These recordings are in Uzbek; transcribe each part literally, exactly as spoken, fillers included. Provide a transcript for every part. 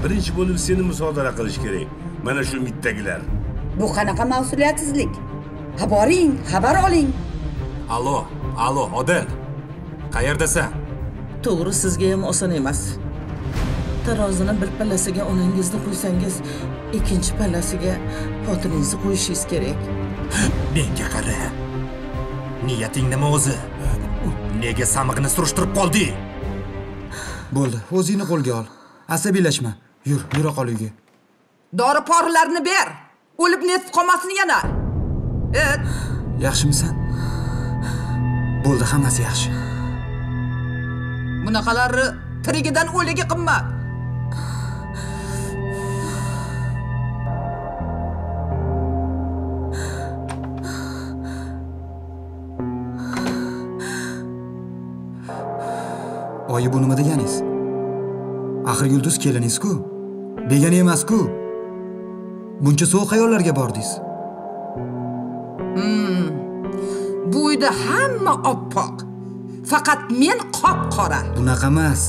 birinchi bo'lib seni musodara qilish kerak. Mana shu mitdagilar. Bu qanaqa mas'uliyatsizlik? Ha boring, xabar oling. Alo, alo, Odil. Qayerdasan? To'g'ri, sizga ham oson emas. Tarozini bir pallasiga onangizni qo'ysangiz, ikkinchi pallasiga xotiningizni qo'yishingiz kerak. Menga qara. Niyating nima o'zi? Nega Samiqni surishtirib qolding? Bo'ldi, o'zingni qo'lga ol. Asabiylashma. Yur, yura qol uyga. Dori porilarni ber. O'lib netib qolmasin yana. Et. Yaxshimisan? Bo'ldi, hammasi yaxshi. Bunaqalarni tirigidan o'ligi qimmat. Oyi, bu nima deganingiz? Axir Yulduz keliningiz-ku. Begona emas-ku. Buncha sovuq xayollarga bordingiz. Hmm. Bu uyda hamma oppoq. Faqat men qop-qora. Bunaqa emas.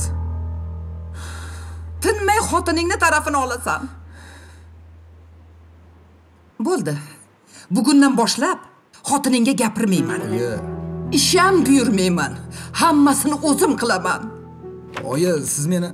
Tinmay xotiningni tarafini olasan. Bo'ldi. Bugundan boshlab xotiningga gapirmayman. Isham buyurmayman. Hammasini o'zim qilaman. Oyi, siz meni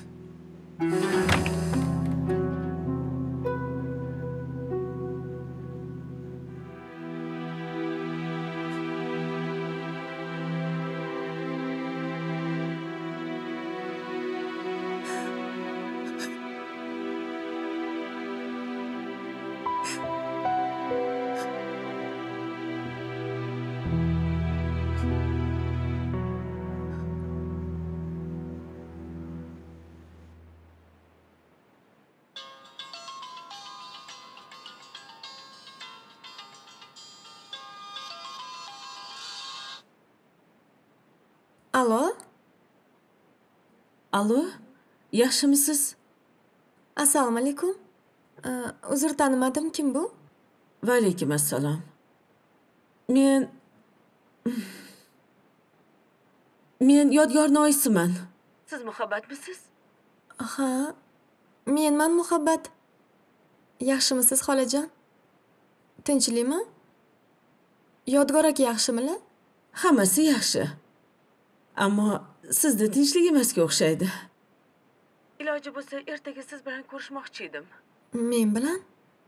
Alo? Alo? Yaxshimisiz? Assalomu alaykum. Uzr, tanimadim, kim bu? Va alaykum assalom. Men Men Yodgor Noisiman. Siz muhabbatmisiz? Ha, menman muhabbat. Yaxshimisiz, xolajon? Tinchlikmi? Yodgor aka yaxshimilar? Hammasi yaxshi. Ammo sizda tinchlik emasga o'xshaydi. Iloji bo'lsa, ertaga siz bilan ko'rishmoqchi edim. Men bilan?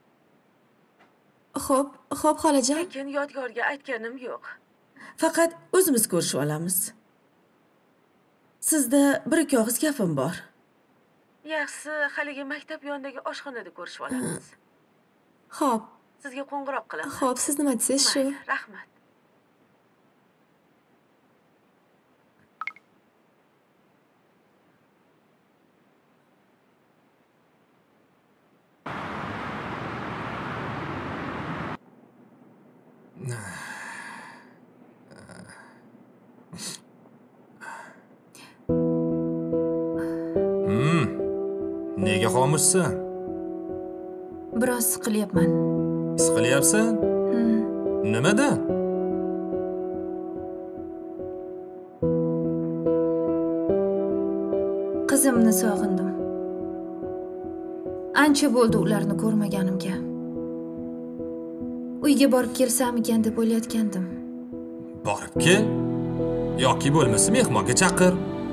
Xo'p, xo'p xolajon. Lekin Yodgorga aytganim yo'q. Faqat o'zimiz ko'rishib olamiz. Sizda bir ikki og'iz gapim bor. Yaxshisi, haligi maktab yonidagi oshxonada ko'rishib olamiz. Xo'p. Sizga qo'ng'iroq qilaman. Xo'p, siz nima deysiz shu? Rahmat. Hmm. Nega xomushsan? Biroz siqilyapman. Siqilyapsan? Hmm. Nimadan? Qizimni sog'indim. Ancha bo'ldi ularni ko'rmaganimga. Uyga borib kelsam-ekan deb o'ylayotgandim. Borib kel. Yoki bo'lmasa mehmonga chaqir.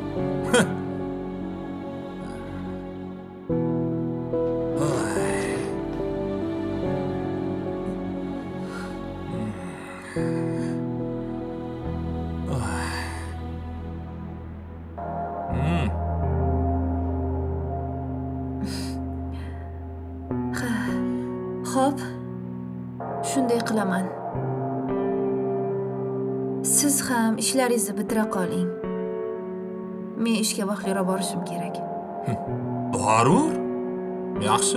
Xo'p, shunday qilaman. Siz ham ishlaringizni bitira qoling. Men ishga vaqtliroq borishim kerak. Borur. Yaxshi.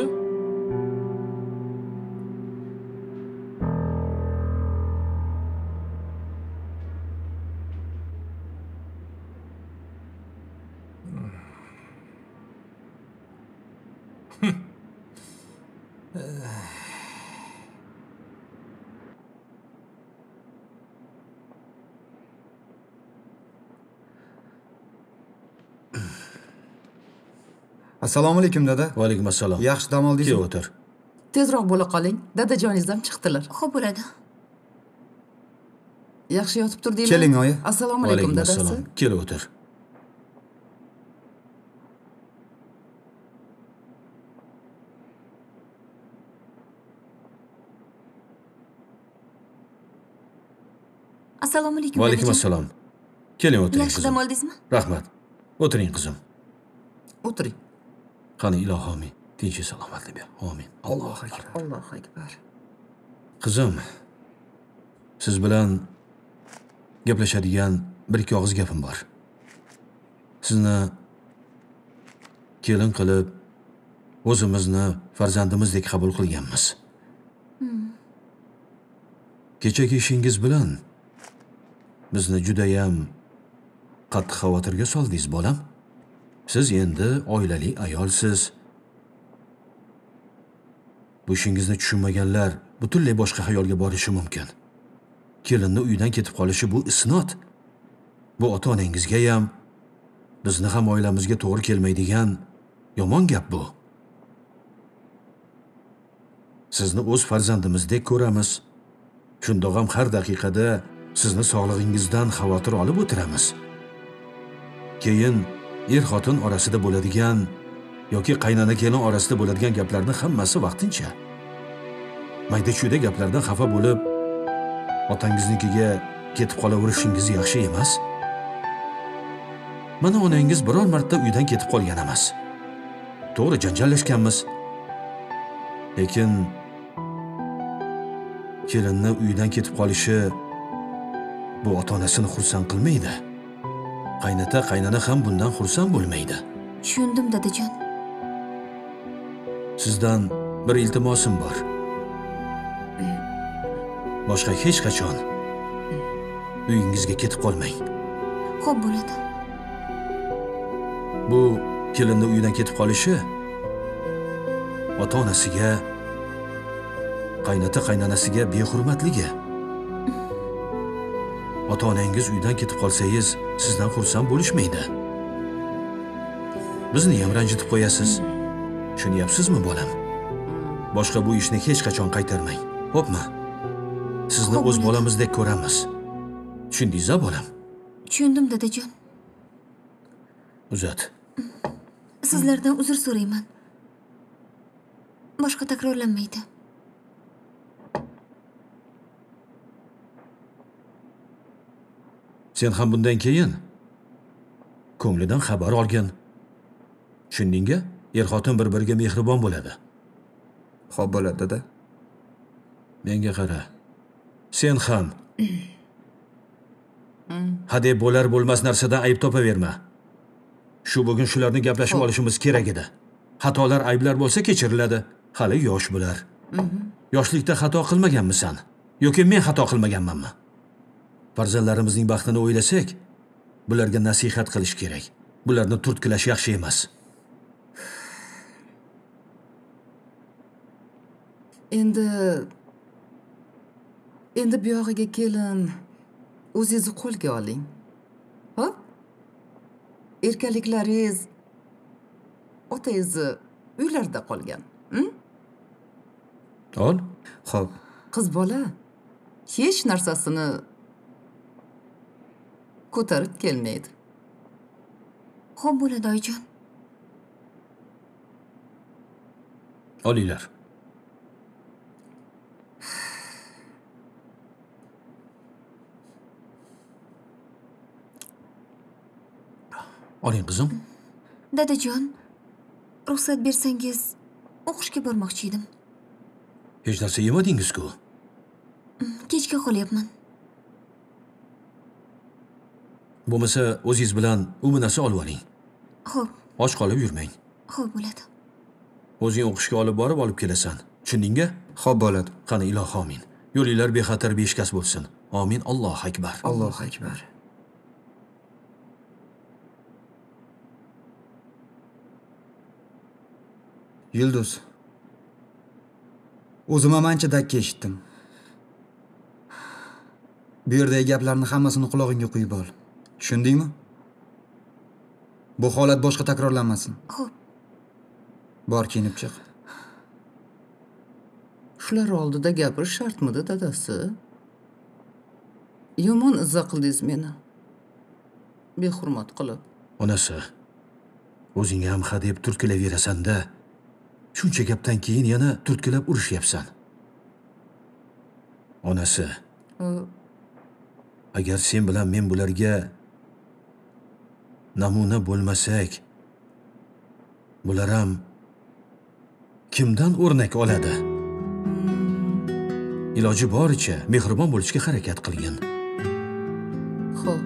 Assalomu alaykum dada. Va alaykum assalom. Yaxshi dam oldingizmi? Kel o'tir. Tezroq bo'la qoling. Dadajoningiz ham chiqdilar. Xo'p bo'ladi. Yaxshi yotib turdinglar? Keling, oyi. Assalomu Va alaykum alaykum dadasi. assalom. Kel o'tir. Assalomu alaykum. Va alaykum dadajon. assalom. Keling o'tiring Yaxshi qizim. dam oldingizmi? Rahmat. O'tiring qizim. O'tiring. Qani ilohomiy, tinch salomatlik ber. Amin. Allohu akbar. Allohu akbar. Qizim, siz bilan gaplashadigan bir ikki og'iz gapim bor. Sizni kelin qilib, o'zimizni farzandimizdek qabul qilganmiz. Kechagi ishingiz bilan bizni juda ham qattiq xavotirga soldingiz, bolam. Siz endi oilali ayolsiz. Bu ishingizni tushunmaganlar butunlay boshqa xayolga borishi mumkin. Kelinni uydan ketib qolishi bu isnot. Bu ota-onangizga ham, bizni ham oilamizga to'g'ri kelmaydigan yomon gap bu. Sizni o'z farzandimizdek ko'ramiz. Shundoq ham har daqiqada sizni sog'lig'ingizdan xavotir olib o'tiramiz. Keyin er-xotin orasida bo'ladigan yoki qaynona kelin orasida bo'ladigan gaplarning hammasi vaqtincha. Mayda-chuyda gaplardan xafa bo'lib, otangiznikiga ketib qolaverishingiz yaxshi emas. Mana onangiz biror marta uydan ketib qolgan emas. To'g'ri janjallashganmiz. Lekin kelinni uydan ketib qolishi bu ota-onasini xursand qilmaydi. Qaynota, qaynona ham bundan xursand bo'lmaydi. Tushundim dadajon. Sizdan bir iltimosim bor. Boshqa hech qachon uyingizga ketib qolmang. Xo'p bo'ladi. Bu kelinni uydan ketib qolishi ota-onasiga, qaynota qaynonasiga behurmatligi. Ota-onangiz uydan ketib qolsangiz, sizdan xursand bo'lishmaydi. Bizni ham ranjitib qo'yasiz. Tushunyapsizmi, bolam? Boshqa bu ishni hech qachon qaytarmang. Xo'pmi? Sizni o'z bolamizdek ko'ramiz. Tushundingiz-a, bolam? Tushundim dadajon. Uzat. Sizlardan uzr so'rayman. Boshqa takrorlanmaydi. Sen ham bundan keyin ko'nglidan xabar olgin. Tushundingmi? Er-xotin bir-biriga mehribon bo'ladi. Xo'p bo'ladi dada. Menga qara. Sen ham hadeb bo'lar bo'lmas narsadan ayb topaverma. Shu bugun shularni gaplashib olishimiz kerak edi. Xatolar, ayblar bo'lsa kechiriladi. Hali yosh bular. Yoshlikda xato qilmaganmisan yoki men xato qilmaganmanmi? Farzandlarimizning baxtini o'ylasak, bularga nasihat qilish kerak. Bularni turtkilash yaxshi emas. Endi endi bu yog'iga kelin o'zingizni qo'lga oling. Xo'p? Erkaliklaringiz otangizni uylarda qolgan. Hm? Ol. Xo'p. Qiz bola hech narsasini ko'tarib kelmaydi. Xo'p bo'ladi oyijon. Olinglar. Oling qizim. Dadajon, ruxsat bersangiz, o'qishga bormoqchi edim. Hech narsa yemadingiz-ku? Kechga qolyapman. Bo'lmasa, o'zingiz bilan u narsa olib oling. Xo'p, Och qolib yurmang. xo'p bo'ladi. O'zing o'qishga olib borib olib kelasan. Tushundingmi? Xo'p bo'ladi. Qani ilohi amin. Yo'linglar bexatar beshkas bo'lsin. Amin. Allohu akbar. Allohu akbar. Yulduz. O'zim ham ancha dakka eshitdim. Bu yerdagi gaplarni hammasini qulog'ingga quyib ol. Tushundingmi? Bu holat boshqa takrorlanmasin. Xo'p. Bor kiyinib chiq. Shular oldida gapirish shartmidi dadasi? Yomon izza qildingiz meni. Behurmat qilib. Onasi, o'zing ham ha deb turtkilaverasan-da. Shuncha gapdan keyin yana turtkilab urishyapsan. Onasi, agar sen bilan men bularga namuna bo'lmasak, bular ham kimdan o'rnak oladi? Iloji boricha mehribon bo'lishga harakat qilgin. Xo'p.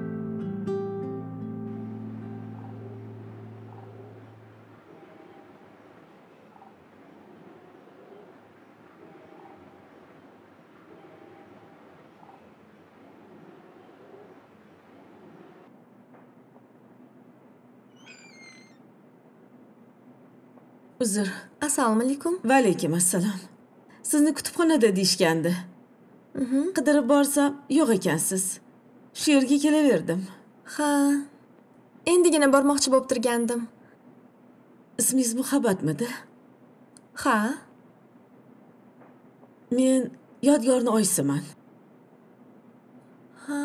Uzr. Assalomu alaykum. Va alaykum assalom. Sizni kutubxonada deyishgandi. Qidirib borsam, yo'q ekansiz. Shu yerga kelaverdim. Ha. Endigina bormoqchi bo'lib turgandim. Ismingiz Muhabbatmidi? Ha. Men Yodgorning oyisiman. Ha.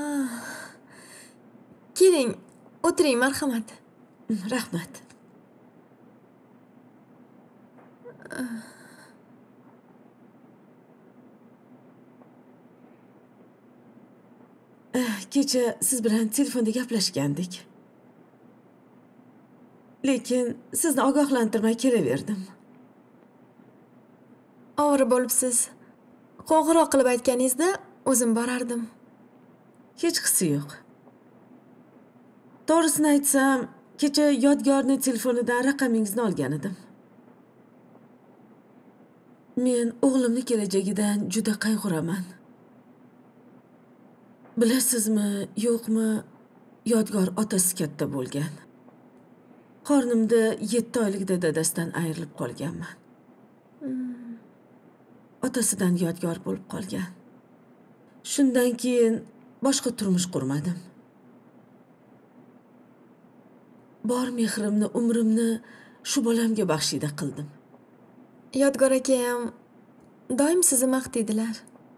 Keling, o'tiring, marhamat. Rahmat. Kecha siz bilan telefonda gaplashgandik. Lekin sizni ogohlantirmay kelaverdim. Ovora bo'libsiz. Qo'ng'iroq qilib aytganingizda o'zim borardim. Hech qisi yo'q. To'g'risini aytsam, kecha Yodgorning telefonidan raqamingizni olgan edim. Men o'g'limning kelajagidan juda qayg'uraman. Bilasizmi, yo'qmi, Yodgor otasi katta bo'lgan. Qornimda yetti oylikda dadasidan ayrilib qolganman. Otasidan Yodgor bo'lib qolgan. Shundan keyin boshqa turmush qurmadim. Bor mehrimni, umrimni shu bolamga baxshida qildim. Yodgor akam doim sizni maqtaydilar.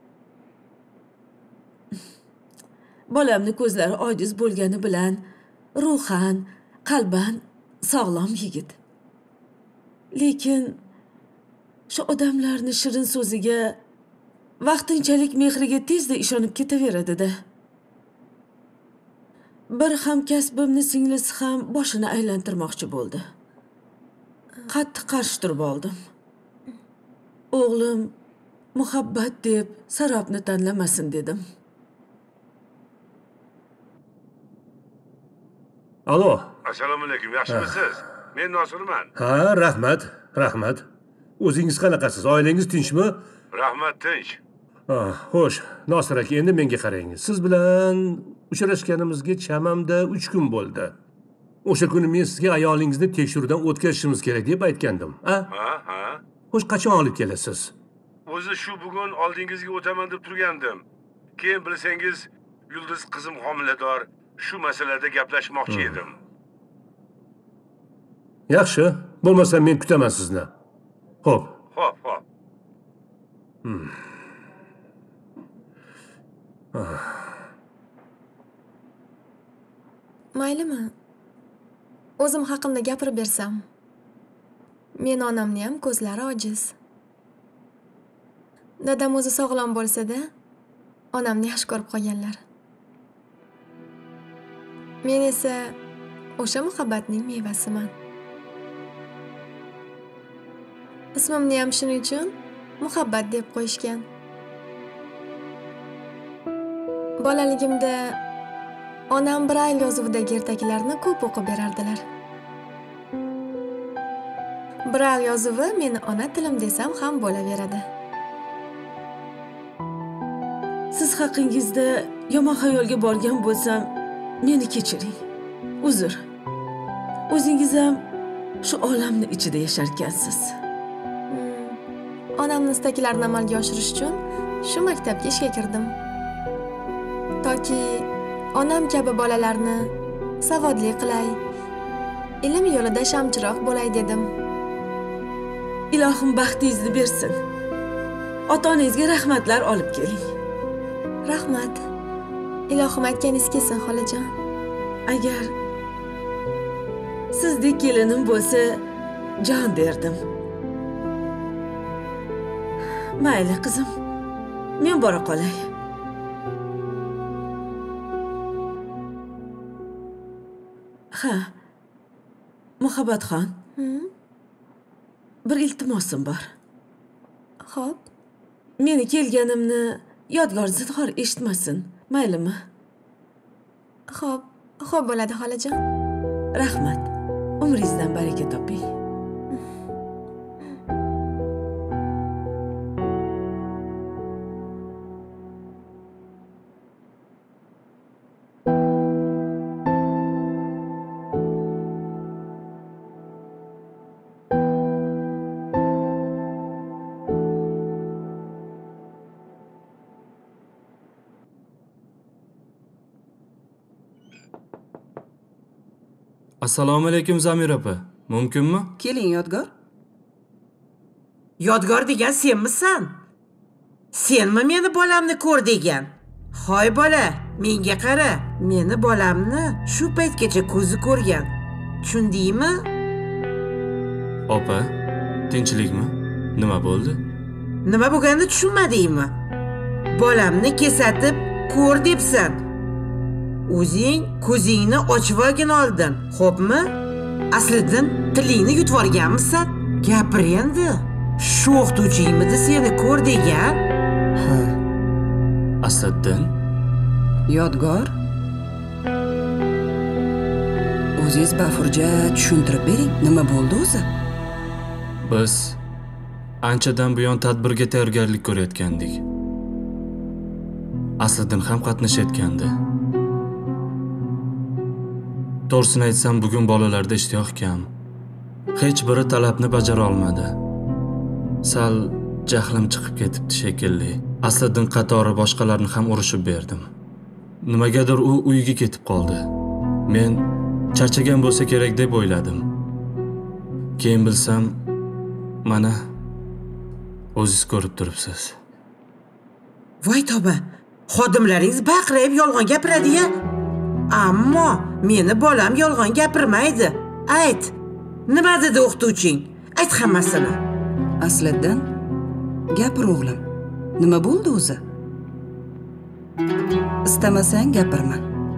Bolamni ko'zlari ojiz bo'lgani bilan ruhan, qalban sog'lom yigit. Lekin shu odamlarning shirin so'ziga, vaqtinchalik mehriga tezda ishonib ketaveradi-da. Bir hamkasbimni singlisi ham boshini aylantirmoqchi bo'ldi. Qattiq qarshi turib oldim. O'g'lim Muhabbat deb Sarobni tanlamasin dedim. Alo. Assalomu alaykum. Yaxshimisiz? Men Nosirman. Ha, rahmat, rahmat. O'zingiz qanaqasiz? Oilangiz tinchmi? Rahmat, tinch. Ha, xo'sh, Nosir aka, endi menga qarang. Siz bilan uchrashganimizga chamamda uch kun bo'ldi. O'sha kuni men sizga ayolingizni tekshiruvdan o'tkazishimiz kerak deb aytgandim. Ha? Ha, ha. Xo'sh, qachon olib kelasiz? O'zi shu bugun oldingizga o'taman deb turgandim. Keyin bilsangiz, Yulduz qizim homilador. Shu masalada gaplashmoqchi edim. Yaxshi, bo'lmasa men kutaman sizni. Xo'p. Xo'p, xo'p. Hmm. Ah. Maylimi? O'zim haqimda gapirib bersam. Men onamni ham ko'zlari ojiz. Dadam o'zi sog'lom bo'lsa-da, onamni yaxshi ko'rib qolganlar. Men esa o'sha muhabbatning mevasiman. Ismimni ham shuning uchun Muhabbat deb qo'yishgan. Bolaligimda onam Brail yozuvidagi ertaklarni ko'p o'qib berardilar. Brail yozuvi meni ona tilim desam ham bo'laveradi. Siz haqingizda yomon xayolga borgan bo'lsam, meni kechiring. Uzr. O'zingiz ham shu olamning ichida yasharkansiz. Hmm. Onamning istaklarini amalga oshirish uchun shu maktabga ishga kirdim. Toki onam kabi bolalarni savodli qilay, ilm yo'lida shamchiroq bo'lay dedim. Ilohim baxtingizni bersin. Ota-onangizga rahmatlar olib keling. Rahmat. Ilohim aytganingiz kelsin, xolajon. Agar sizdek kelinim bo'lsa, jon derdim. Mayli qizim. Men bora qolay. Ha. Muhabbatxon. Bir iltimosim bor. Xo'p. Meni kelganimni Yodgor zinhor eshitmasin, maylimi? Xo'p, xo'p bo'ladi xolajon. Rahmat. Umringizdan baraka toping. Assalomu alaykum Zamir opa. Mumkinmi? Keling Yodgor. Yodgor degan senmisan? Senmi meni bolamni ko'r degan? Hoy bola, menga qara. Meni bolamni shu paytgacha ko'zi ko'rgan. Tushundingmi? Opa, tinchlikmi? Nima bo'ldi? Nima bo'lganini tushunmadingmi? Bolamni kesatib ko'r debsan. O'zing ko'zingni ochib olgin oldin, xo'pmi? Aslidan tilingni yutib olganmisan? Gapir endi. Shu o'qituvchingmidi seni ko'r degan? Ha. Asliddin? Yodgor. O'zingiz bafurja tushuntirib bering, nima bo'ldi o'zi? Biz anchadan buyon tadbirga tayyorgarlik ko'rayotgandik. Asliddin ham qatnashayotgandi. To'g'risini aytsam, bugun bolalarda ishtiyoq kam. Hech biri talabni bajara olmadi. Sal jahlim chiqib ketibdi shekilli. Asliddin qatori boshqalarni ham urishib berdim. Nimagadir u uyiga ketib qoldi. Men charchagan bo'lsa kerak deb o'yladim. Keyin bilsam, mana o'zingiz ko'rib turibsiz. Voy tavba, xodimlaringiz baqirib yolg'on gapiradi-ya. Ammo meni bolam yolg'on gapirmaydi. Ayt. Nima dedi o'qituvching? Ayt hammasini. Asliddin, gapir o'g'lim. Nima bo'ldi o'zi? Istamasang gapirma.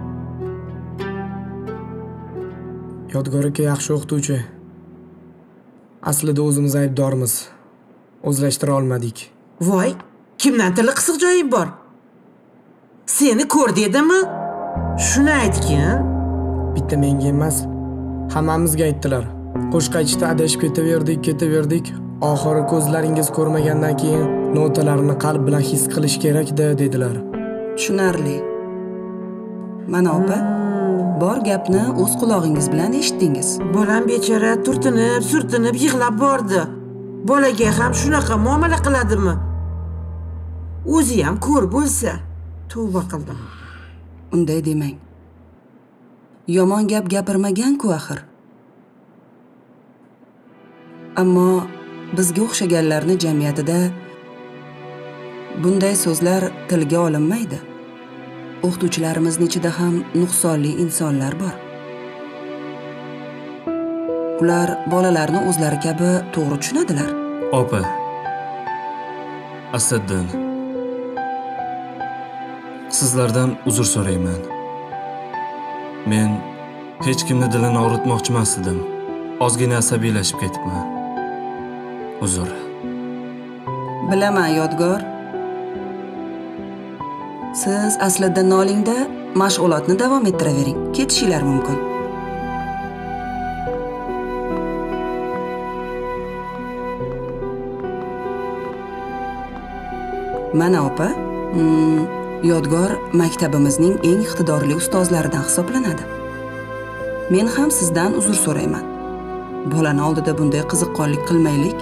Yodgor aka yaxshi o'qituvchi. Aslida o'zimiz aybdormiz. O'zlashtira olmadik. Voy, kimdan tili qisiq joying bor? Seni ko'r dedimi? Shuni aytgin. Bitta menga emas, hammamizga aytdilar. Qo'shiq aytishda adashib ketaverdik, ketaverdik. Oxiri ko'zlaringiz ko'rmagandan keyin notalarni qalb bilan his qilish kerak-da dedilar. Tushunarli. Mana opa, bor gapni o'z qulog'ingiz bilan eshitdingiz. Bolam bechora turtinib, surtinib yig'lab bordi. Bolaga ham shunaqa muomala qiladimi? O'zi ham ko'r bo'lsa, tavba qildim. Unday demang. Yomon gap gapirmagan-ku axir. Ammo bizga o'xshaganlarni jamiyatida bunday so'zlar tilga olinmaydi. O'qituvchilarimizning ichida ham nuqsonli insonlar bor. Ular bolalarni o'zlari kabi to'g'ri tushunadilar. Opa. Asliddin. Sizlardan uzr so'rayman. Men hech kimni dilini og'ritmoqchi emasdim. Ozgina asabiylashib ketibman. Uzr. Bilaman, Yodgor. Siz Asliddin olingda mashg'ulotni davom ettiravering. Ketishinglar mumkin. Mana opa, hmm, Yodgor maktabimizning eng iqtidorli ustozlaridan hisoblanadi. Men ham sizdan uzr so'rayman. Bolani oldida bunday qiziqqonlik qilmaylik.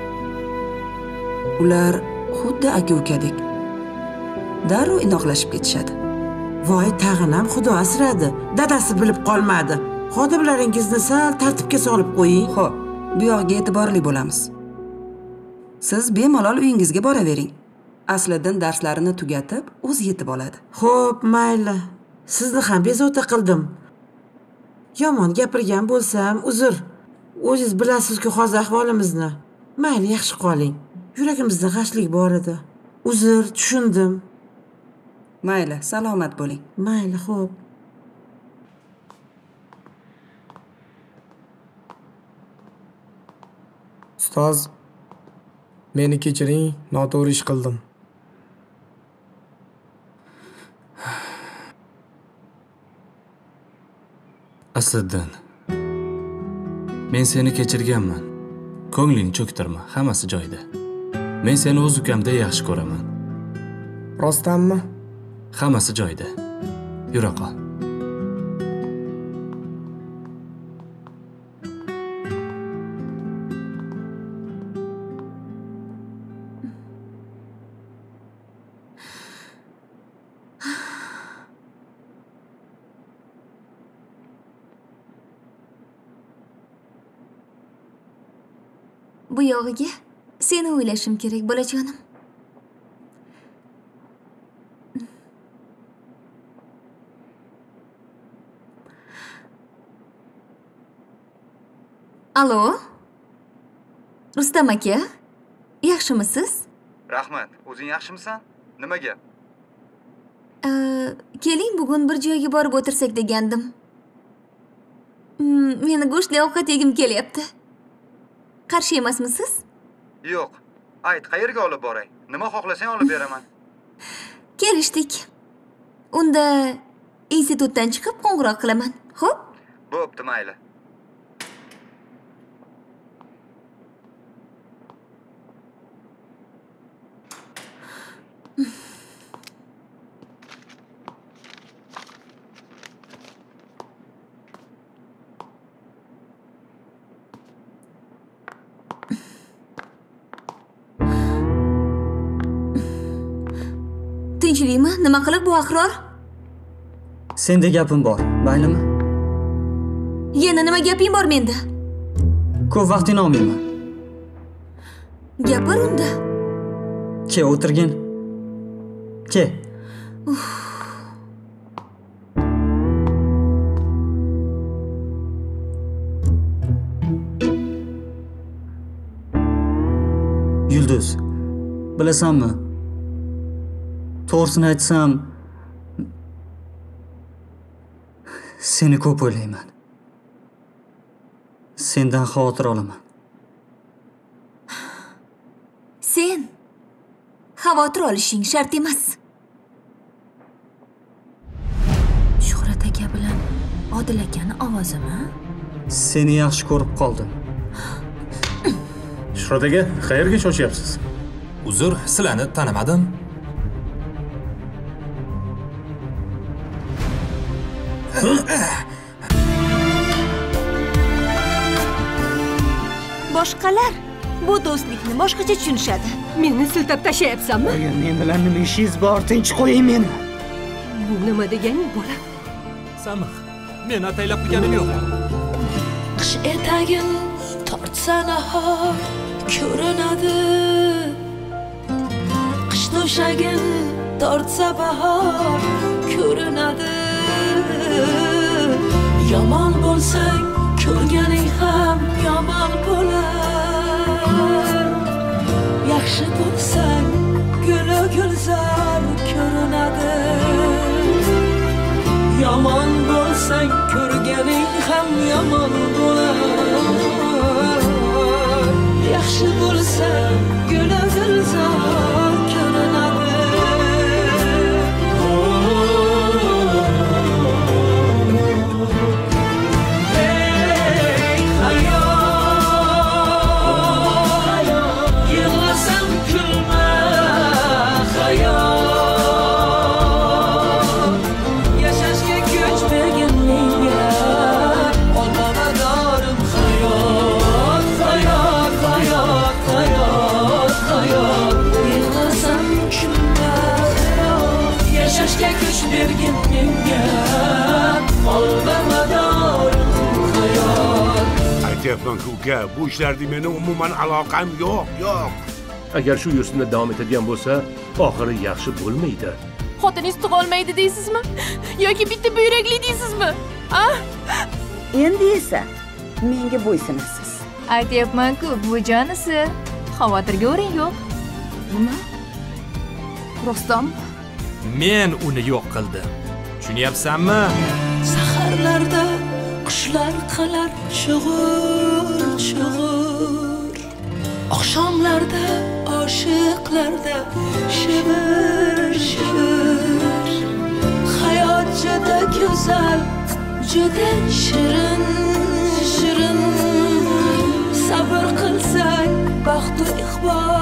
Ular xuddi aka-ukadek. Darrov inoqlashib ketishadi. Voy, tag'in ham Xudo asradi. Dadasi bilib qolmadi. Xodimlaringizni sal tartibga solib qo'ying. Xo'p, bu yoqqa e'tiborli bo'lamiz. Siz bemalol uyingizga boravering. Asliddin darslarini tugatib, o'zi yetib oladi. Xo'p, mayli. Sizni ham bezovta qildim. Yomon gapirgan bo'lsam, uzr. O'zingiz bilasiz-ku hozir ahvolimizni. Mayli, yaxshi qoling. Yuragimizda g'ashlik bor edi. Uzr, tushundim. Mayli, salomat bo'ling. Mayli, xo'p. Ustoz, meni kechiring, noto'g'ri ish qildim. Asliddin, men seni kechirganman. Ko'nglingni cho'ktirma, hammasi joyida. Men seni o'z ukamdek yaxshi ko'raman. Rostdanmi? Hammasi joyida. Yura qol. Bu yog'iga seni o'ylashim kerak, bolajonim. Alo? Rustam aka, yaxshimisiz? Rahmat. O'zing yaxshimisan? Nima gap? Ee, keling bugun bir joyga borib o'tirsak degandim. Hmm, meni go'shtli ovqat yegim kelyapti. Qarshi emasmisiz? Yo'q. Ayt, qayerga olib boray? Nima xohlasang olib beraman. Kelishdik. Unda institutdan chiqib qo'ng'iroq qilaman. Xo'p? Bo'pti, mayli. Tinchlikmi? Nima qilib bu Ahror? Senda gapim bor, maylimi? Yana nima gaping bor menda? Ko'p vaqtingni olmayman. Gapir unda. Ke, o'tirgin. Ke. Uf. Yulduz, bilasanmi? To'g'risini aytsam, seni ko'p o'ylayman. Sendan xavotir olaman. Sen xavotir olishing shart emas. Shuhrat aka bilan Odil akani ovozimi? Seni yaxshi ko'rib qoldim. Shuhrat aka, qayerga shoshyapsiz? Uzr, sizlarni tanimadim. Boshqalar bu do'stlikni boshqacha tushunishadi. Meni siltab tashlayapsanmi? Men bilan nima ishingiz bor? Tinch qo'ying meni. Bu nima deganing bola? Samih, men ataylab qilganim yo'q. Qish etagin tortsa nahor ko'rinadi. Qish to'shagin tortsa bahor ko'rinadi. Yomon bo'lsang ko'rganing ham yomon bo'lar. Yaxshi bo'lsang guli gulzor ko'rinadi. Yomon bo'lsang ko'rganing ham yomon bo'lar. Yaxshi bo'lsang guli gulzor ko'rinadi. Bergin menga olmamadorim hayot. Aytyapman-ku uka, bu ishlarda meni umuman aloqam yo'q, yo'q. agar shu yo'sinda davom etadigan bo'lsa oxiri yaxshi bo'lmaydi. Xotiningiz tug'olmaydi deysizmi yoki bitta buyrakli deysizmi? A? Endi esa menga bo'ysunasiz. Aytyapman-ku, bu jonisi. Xavotirga o'rin yo'q. Nima? Rostom? Men uni yo'q qildim. Tushunyapsanmi? Saharlarda qushlar qilar chug'ur chug'ur. Oqshomlarda oshiqlarda shivir shivir. Hayot juda go'zal, juda shirin shirin. Sabr qilsak baxt va iqbol